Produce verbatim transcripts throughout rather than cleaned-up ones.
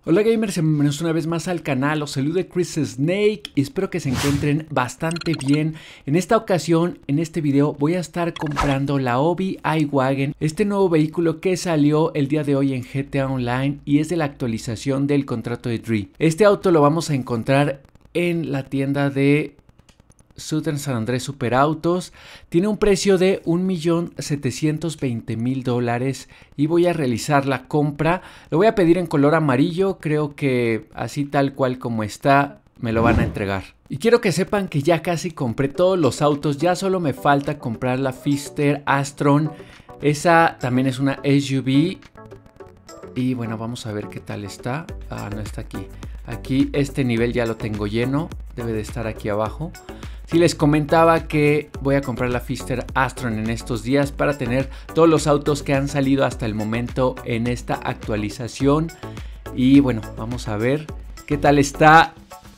Hola gamers, bienvenidos una vez más al canal. Os saluda Chris Snake y espero que se encuentren bastante bien. En esta ocasión, en este video, voy a estar comprando la Obi iWagon, este nuevo vehículo que salió el día de hoy en G T A Online y es de la actualización del contrato de Dre. Este auto lo vamos a encontrar en la tienda de Southern San Andrés Superautos. Tiene un precio de un millón setecientos veinte mil dólares y voy a realizar la compra. Lo voy a pedir en color amarillo, creo que así tal cual como está me lo van a entregar. Y quiero que sepan que ya casi compré todos los autos, ya solo me falta comprar la Fisker Astron. Esa también es una S U V y bueno, vamos a ver qué tal está. Ah, no está aquí. Aquí este nivel ya lo tengo lleno, debe de estar aquí abajo. Sí, les comentaba que voy a comprar la Fisker Astron en estos días para tener todos los autos que han salido hasta el momento en esta actualización. Y bueno, vamos a ver qué tal está.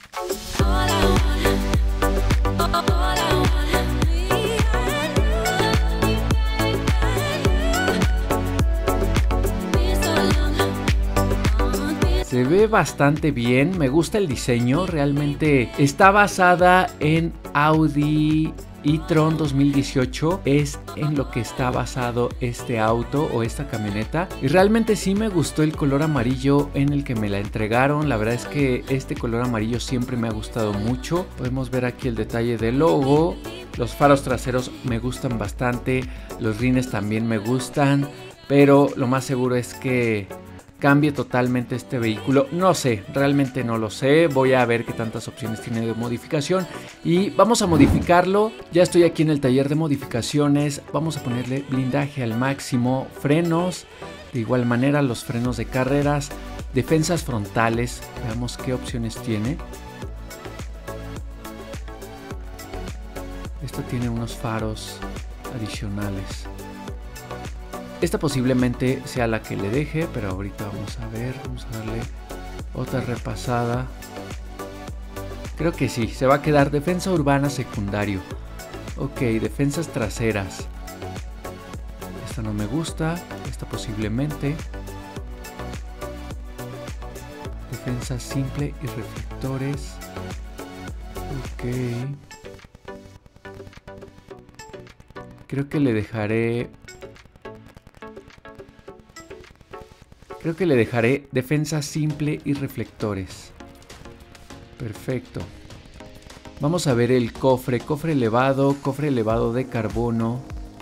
Se ve bastante bien, me gusta el diseño, realmente está basada en Audi e-tron dos mil dieciocho, es en lo que está basado este auto o esta camioneta. Y realmente sí me gustó el color amarillo en el que me la entregaron, la verdad es que este color amarillo siempre me ha gustado mucho. Podemos ver aquí el detalle del logo, los faros traseros me gustan bastante, los rines también me gustan, pero lo más seguro es que cambie totalmente este vehículo. No sé, realmente no lo sé. Voy a ver qué tantas opciones tiene de modificación y vamos a modificarlo. Ya estoy aquí en el taller de modificaciones. Vamos a ponerle blindaje al máximo, frenos, de igual manera los frenos de carreras, defensas frontales. Veamos qué opciones tiene. Esto tiene unos faros adicionales. Esta posiblemente sea la que le deje, pero ahorita vamos a ver, vamos a darle otra repasada. Creo que sí, se va a quedar defensa urbana secundario. Ok, defensas traseras. Esta no me gusta, esta posiblemente. Defensa simple y reflectores. Ok. Creo que le dejaré... Creo que le dejaré defensa simple y reflectores. Perfecto. Vamos a ver el cofre. Cofre elevado, cofre elevado de carbono.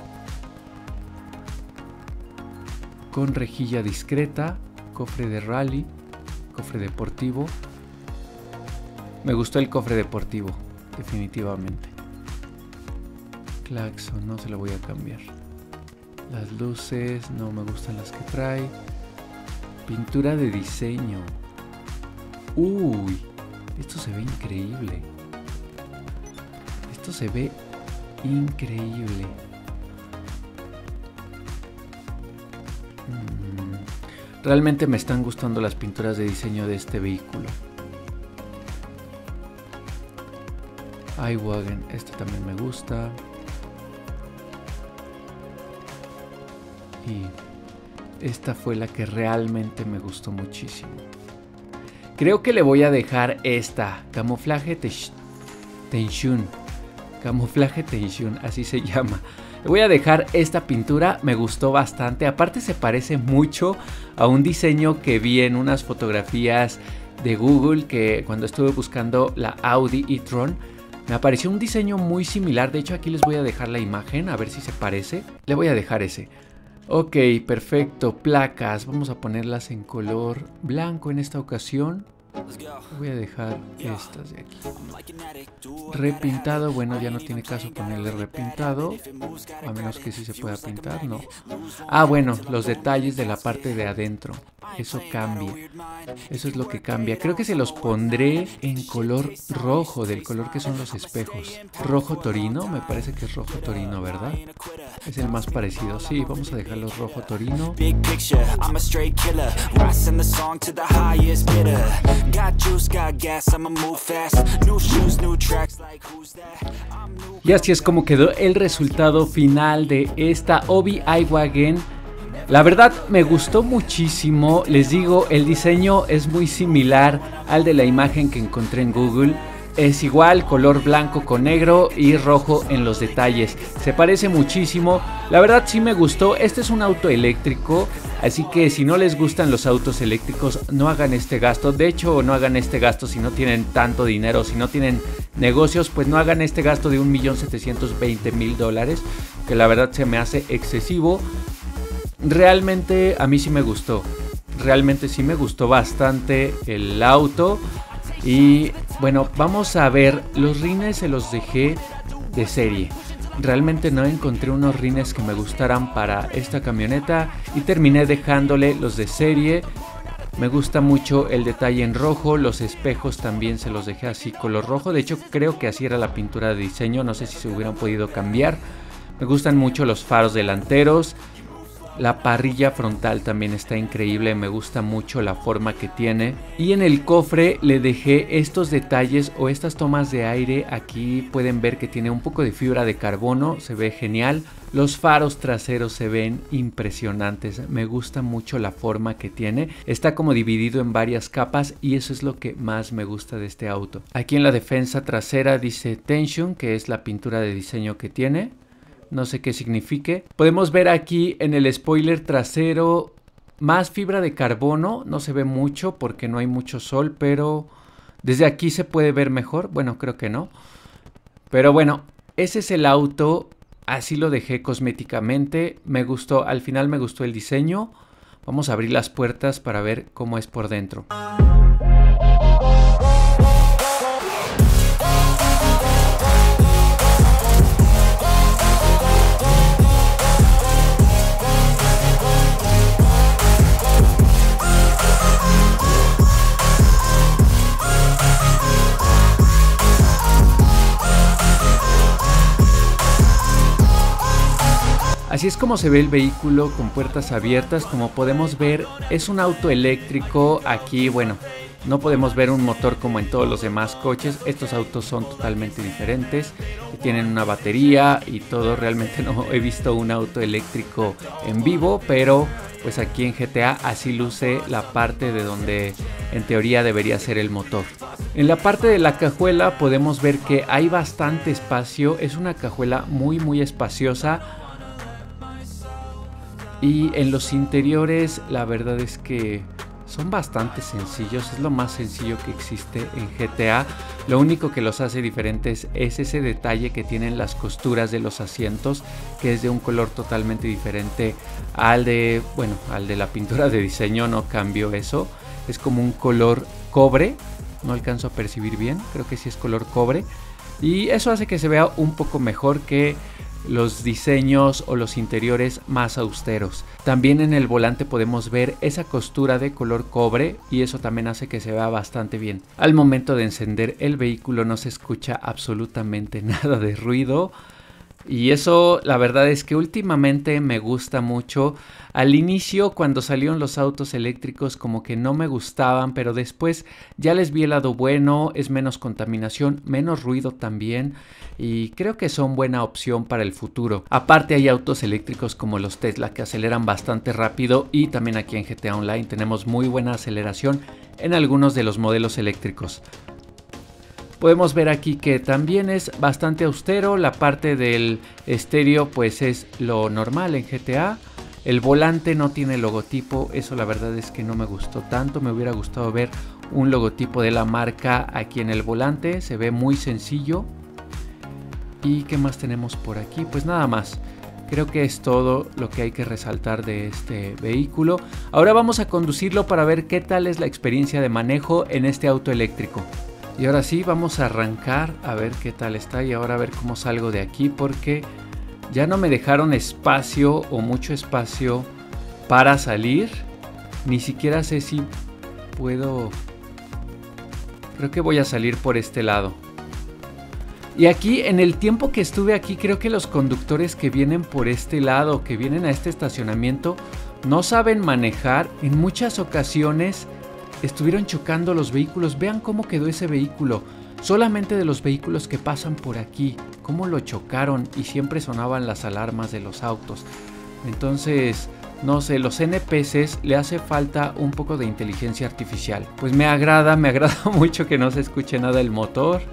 Con rejilla discreta. Cofre de rally. Cofre deportivo. Me gustó el cofre deportivo, definitivamente. Claxon, no se lo voy a cambiar. Las luces, no me gustan las que trae. Pintura de diseño. Uy, esto se ve increíble. Esto se ve increíble. Mm, realmente me están gustando las pinturas de diseño de este vehículo. iWagon, este también me gusta. Y esta fue la que realmente me gustó muchísimo. Creo que le voy a dejar esta. Camuflaje Tenshun. Camuflaje Tenshun, así se llama. Le voy a dejar esta pintura, me gustó bastante. Aparte se parece mucho a un diseño que vi en unas fotografías de Google, que cuando estuve buscando la Audi e-tron, me apareció un diseño muy similar. De hecho aquí les voy a dejar la imagen, a ver si se parece. Le voy a dejar ese. Ok, perfecto. Placas, vamos a ponerlas en color blanco en esta ocasión. Voy a dejar estas de aquí. Repintado, bueno, ya no tiene caso ponerle repintado, a menos que sí se pueda pintar, ¿no? Ah, bueno, los detalles de la parte de adentro, eso cambia. Eso es lo que cambia. Creo que se los pondré en color rojo, del color que son los espejos. Rojo torino, me parece que es rojo torino, ¿verdad? Es el más parecido. Sí, vamos a dejarlo rojo torino. Y así es como quedó el resultado final de esta Obi iWagon. La verdad me gustó muchísimo, les digo, el diseño es muy similar al de la imagen que encontré en Google. Es igual, color blanco con negro y rojo en los detalles. Se parece muchísimo. La verdad sí me gustó. Este es un auto eléctrico, así que si no les gustan los autos eléctricos, no hagan este gasto. De hecho, no hagan este gasto si no tienen tanto dinero, si no tienen negocios, pues no hagan este gasto de un millón setecientos veinte mil dólares, que la verdad se me hace excesivo. Realmente a mí sí me gustó. Realmente sí me gustó bastante el auto. Y bueno, vamos a ver, los rines se los dejé de serie. Realmente no encontré unos rines que me gustaran para esta camioneta y terminé dejándole los de serie. Me gusta mucho el detalle en rojo, los espejos también se los dejé así color rojo. De hecho creo que así era la pintura de diseño, no sé si se hubieran podido cambiar. Me gustan mucho los faros delanteros. La parrilla frontal también está increíble, me gusta mucho la forma que tiene. Y en el cofre le dejé estos detalles o estas tomas de aire. Aquí pueden ver que tiene un poco de fibra de carbono, se ve genial. Los faros traseros se ven impresionantes, me gusta mucho la forma que tiene. Está como dividido en varias capas y eso es lo que más me gusta de este auto. Aquí en la defensa trasera dice Tension, que es la pintura de diseño que tiene. No sé qué signifique. Podemos ver aquí en el spoiler trasero más fibra de carbono. No se ve mucho porque no hay mucho sol, pero desde aquí se puede ver mejor. Bueno, creo que no. Pero bueno, ese es el auto. Así lo dejé cosméticamente. Me gustó, al final me gustó el diseño. Vamos a abrir las puertas para ver cómo es por dentro. Así es como se ve el vehículo con puertas abiertas. Como podemos ver, es un auto eléctrico. Aquí, bueno, no podemos ver un motor como en todos los demás coches. Estos autos son totalmente diferentes. Tienen una batería y todo. Realmente no he visto un auto eléctrico en vivo, pero pues aquí en G T A así luce la parte de donde en teoría debería ser el motor. En la parte de la cajuela podemos ver que hay bastante espacio. Es una cajuela muy muy espaciosa. Y en los interiores la verdad es que son bastante sencillos, es lo más sencillo que existe en G T A. Lo único que los hace diferentes es ese detalle que tienen las costuras de los asientos, que es de un color totalmente diferente al de, bueno, al de la pintura de diseño. No cambió eso, es como un color cobre, no alcanzo a percibir bien, creo que sí es color cobre. Y eso hace que se vea un poco mejor que los diseños o los interiores más austeros. También en el volante podemos ver esa costura de color cobre y eso también hace que se vea bastante bien. Al momento de encender el vehículo no se escucha absolutamente nada de ruido. Y eso la verdad es que últimamente me gusta mucho. Al inicio, cuando salieron los autos eléctricos, como que no me gustaban, pero después ya les vi el lado bueno. Es menos contaminación, menos ruido también, y creo que son buena opción para el futuro. Aparte hay autos eléctricos como los Tesla que aceleran bastante rápido, y también aquí en G T A Online tenemos muy buena aceleración en algunos de los modelos eléctricos. Podemos ver aquí que también es bastante austero. La parte del estéreo pues es lo normal en G T A. El volante no tiene logotipo, eso la verdad es que no me gustó tanto. Me hubiera gustado ver un logotipo de la marca aquí en el volante. Se ve muy sencillo. ¿Y qué más tenemos por aquí? Pues nada más. Creo que es todo lo que hay que resaltar de este vehículo. Ahora vamos a conducirlo para ver qué tal es la experiencia de manejo en este auto eléctrico. Y ahora sí, vamos a arrancar a ver qué tal está y ahora a ver cómo salgo de aquí, porque ya no me dejaron espacio o mucho espacio para salir. Ni siquiera sé si puedo... Creo que voy a salir por este lado. Y aquí, en el tiempo que estuve aquí, creo que los conductores que vienen por este lado, que vienen a este estacionamiento, no saben manejar. En muchas ocasiones estuvieron chocando los vehículos. Vean cómo quedó ese vehículo. Solamente de los vehículos que pasan por aquí, cómo lo chocaron, y siempre sonaban las alarmas de los autos. Entonces, no sé, los N P Cs le hace falta un poco de inteligencia artificial. Pues me agrada, me agrada mucho que no se escuche nada del motor.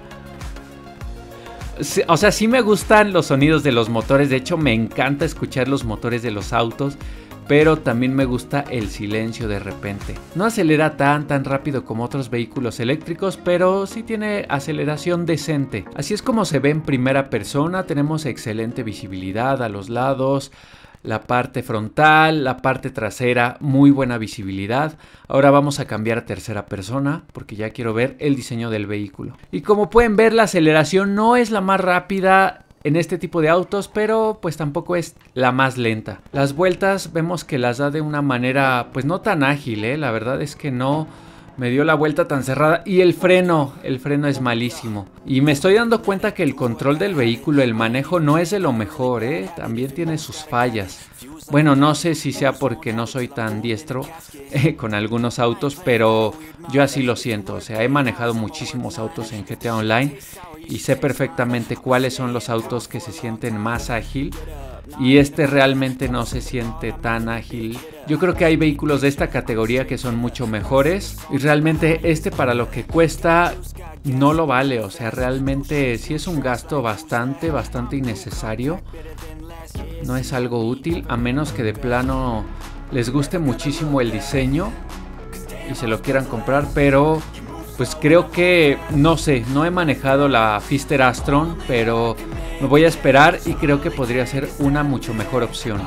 O sea, sí me gustan los sonidos de los motores, de hecho me encanta escuchar los motores de los autos, pero también me gusta el silencio de repente. No acelera tan tan rápido como otros vehículos eléctricos, pero sí tiene aceleración decente. Así es como se ve en primera persona, tenemos excelente visibilidad a los lados, la parte frontal, la parte trasera, muy buena visibilidad. Ahora vamos a cambiar a tercera persona porque ya quiero ver el diseño del vehículo. Y como pueden ver, la aceleración no es la más rápida en este tipo de autos, pero pues tampoco es la más lenta. Las vueltas vemos que las da de una manera pues no tan ágil, ¿eh? La verdad es que no me dio la vuelta tan cerrada. Y el freno, el freno es malísimo. Y me estoy dando cuenta que el control del vehículo, el manejo no es de lo mejor, ¿eh? También tiene sus fallas. Bueno, no sé si sea porque no soy tan diestro eh, con algunos autos, pero yo así lo siento. O sea, he manejado muchísimos autos en G T A Online y sé perfectamente cuáles son los autos que se sienten más ágil. Y este realmente no se siente tan ágil. Yo creo que hay vehículos de esta categoría que son mucho mejores. Y realmente este, para lo que cuesta, no lo vale. O sea, realmente sí es un gasto bastante, bastante innecesario. No es algo útil, a menos que de plano les guste muchísimo el diseño y se lo quieran comprar. Pero pues creo que, no sé, no he manejado la Fister Astron, pero me voy a esperar y creo que podría ser una mucho mejor opción.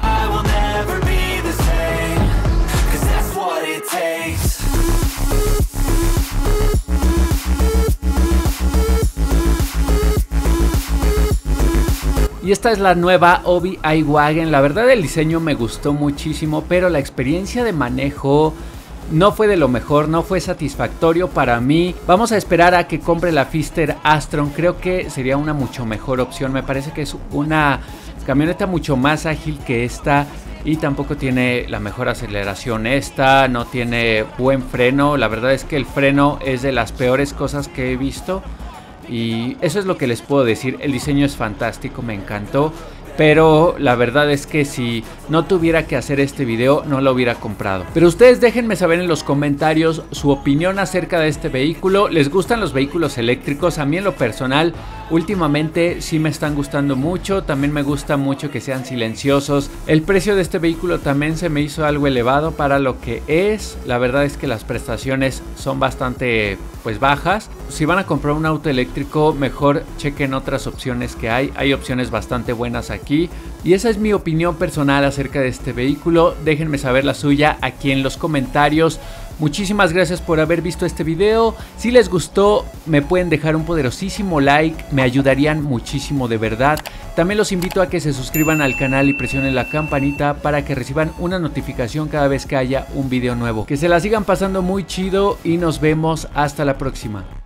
Y esta es la nueva Obi iWagon. La verdad, el diseño me gustó muchísimo, pero la experiencia de manejo no fue de lo mejor, no fue satisfactorio para mí. Vamos a esperar a que compre la Fister Astron. Creo que sería una mucho mejor opción. Me parece que es una camioneta mucho más ágil que esta. Y tampoco tiene la mejor aceleración esta. No tiene buen freno. La verdad es que el freno es de las peores cosas que he visto. Y eso es lo que les puedo decir. El diseño es fantástico, me encantó. Pero la verdad es que si no tuviera que hacer este video, no lo hubiera comprado. Pero ustedes déjenme saber en los comentarios su opinión acerca de este vehículo. ¿Les gustan los vehículos eléctricos? A mí en lo personal, últimamente sí me están gustando mucho. También me gusta mucho que sean silenciosos. El precio de este vehículo también se me hizo algo elevado para lo que es. La verdad es que las prestaciones son bastante pues bajas. Si van a comprar un auto eléctrico, mejor chequen otras opciones que hay. Hay opciones bastante buenas aquí. Y esa es mi opinión personal acerca de este vehículo. Déjenme saber la suya aquí en los comentarios. Muchísimas gracias por haber visto este video. Si les gustó, me pueden dejar un poderosísimo like. Me ayudarían muchísimo, de verdad. También los invito a que se suscriban al canal y presionen la campanita para que reciban una notificación cada vez que haya un video nuevo. Que se la sigan pasando muy chido y nos vemos hasta la próxima.